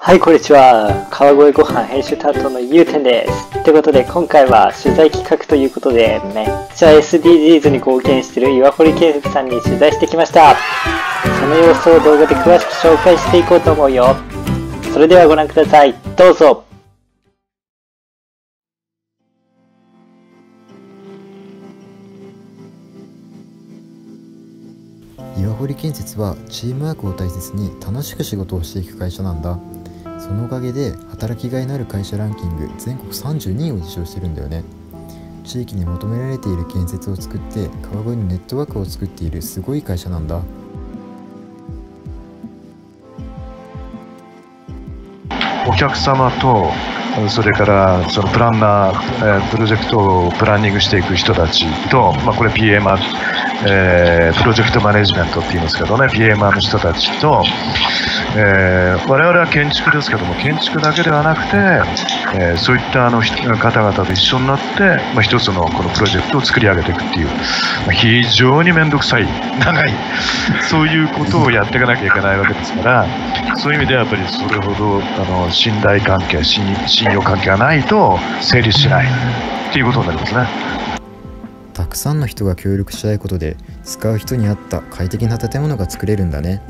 はい、こんにちは。川越ご飯編集担当のゆうてんです。ということで、今回は取材企画ということで、めっちゃ SDGs に貢献している岩堀建設さんに取材してきました。その様子を動画で詳しく紹介していこうと思うよ。それではご覧ください。どうぞ。 岩堀建設はチームワークを大切に楽しく仕事をしていく会社なんだ。そのおかげで働きがいのある会社ランキング全国32位を受賞してるんだよね。地域に求められている建設を作って川越のネットワークを作っているすごい会社なんだ。 お客様とそれからそのプランナー、プロジェクトをプランニングしていく人たちと、これ PMR、プロジェクトマネジメントって言いますけどね、PMR の人たちと、我々は建築ですけども、建築だけではなくて、そういった方々と一緒になって、一つのこのプロジェクトを作り上げていくっていう、非常に面倒くさい、長い、そういうことをやっていかなきゃいけないわけですから、そういう意味ではやっぱりそれほど信頼関係、信用関係がないと成立しないっていうことになりますね。 たくさんの人が協力し合うことで使う人に合った快適な建物が作れるんだね。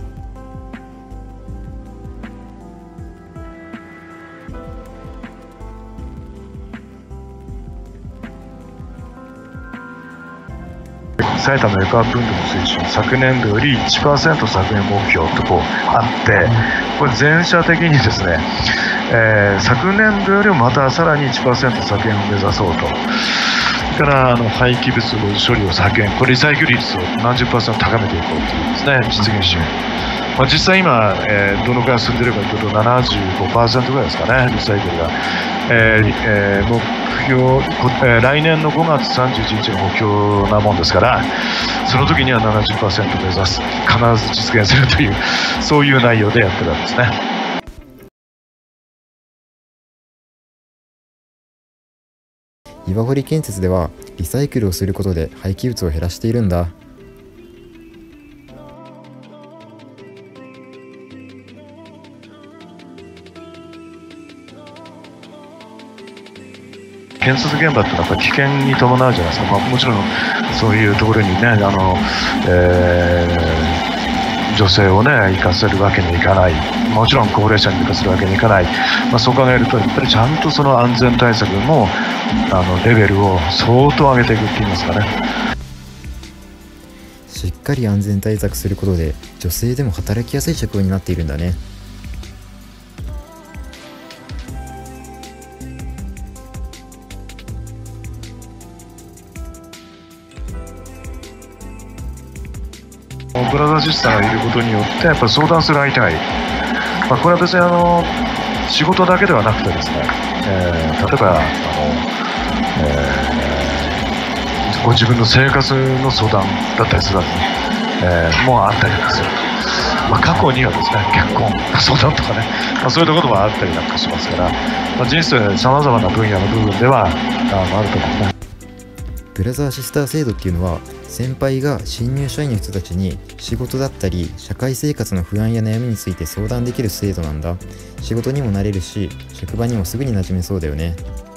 埼玉エコアップ運動の推進、昨年度より 1% 削減目標とあって、これ全社的にですね、昨年度よりもまたさらに 1% 削減を目指そうと。それから廃棄物処理を削減、これリサイクル率を何十%高めていこうというですね、実現しよう。実際今、どのくらい進んでいるかというと 75% ぐらいですかね、リサイクルが。目標、来年の5月31日の目標なもんですから、その時には 70% 目指す、必ず実現するという、そういう内容でやってるわけですね。 岩堀建設ではリサイクルをすることで廃棄物を減らしているんだ。 建設現場ってやっぱ危険に伴うじゃないですか。もちろんそういうところにね、女性をね行かせるわけにはいかない、もちろん高齢者に行かせるわけにはいかない、そう考えるとやっぱりちゃんとその安全対策もレベルを相当上げていくって言いますかね。 しっかり安全対策することで女性でも働きやすい職場になっているんだね。 ブラザーシスターがいることによってやっぱり相談する相手がいる、これは別に仕事だけではなくてですね、例えばご自分の生活の相談だったりするわけね、もうあったりする、過去にはですね結婚相談とかね、そういったこともあったりなんかしますから、人生さまざまな分野の部分ではあると思いますね。 ブラザーシスター制度っていうのは、先輩が新入社員の人たちに仕事だったり社会生活の不安や悩みについて相談できる制度なんだ。仕事にもなれるし職場にもすぐに馴染めそうだよね。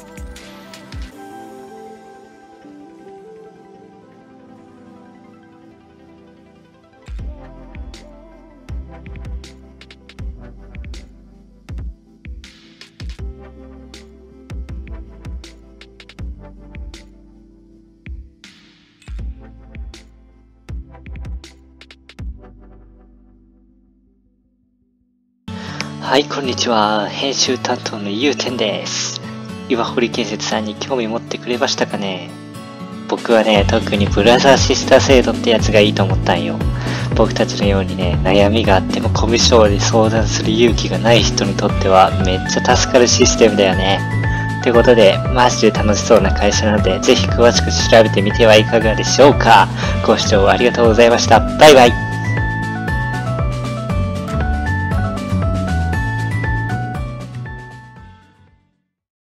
はい、こんにちは。編集担当のゆうてんです。岩堀建設さんに興味持ってくれましたかね。僕はね、特にブラザーシスター制度ってやつがいいと思ったんよ。僕たちのようにね、悩みがあってもコミュ障で相談する勇気がない人にとってはめっちゃ助かるシステムだよね。ということで、マジで楽しそうな会社なので、ぜひ詳しく調べてみてはいかがでしょうか。ご視聴ありがとうございました。バイバイ。